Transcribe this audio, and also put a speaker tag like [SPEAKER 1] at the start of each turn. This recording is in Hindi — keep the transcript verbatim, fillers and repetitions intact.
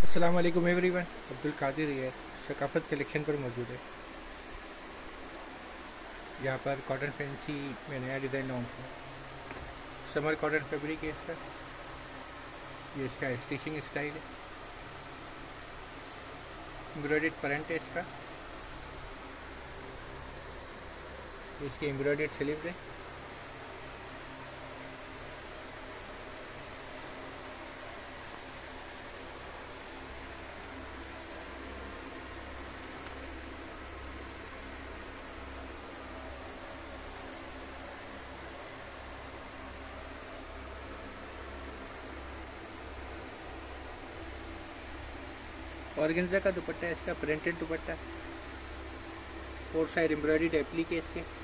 [SPEAKER 1] अस्सलाम वालेकुम एवरीवन। अब्दुल कादिर है, सकाफत कलेक्शन पर मौजूद है। यहाँ पर कॉटन फैंसी में नया डिज़ाइन लॉन्च है। समर कॉटन फैब्रिक है इसका। ये इसका स्टिचिंग स्टाइल है। एम्ब्रॉयडेड फ्रंट है इसका। इसके एम्ब्रॉयडेड स्लीव्स है। ऑर्गेन्जा का दुपट्टा है इसका, प्रिंटेड दुपट्टा। फोर साइड एम्ब्रॉयडेड एप्लीक है इसके।